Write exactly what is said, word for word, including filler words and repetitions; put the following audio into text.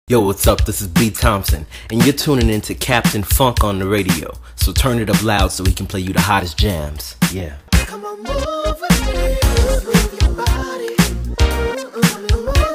Yo, what's up? This is B. Thompson, and you're tuning in to Captain Funk on the radio. So turn it up loud so we can play you the hottest jams. Yeah. Come on, move with me, move your body.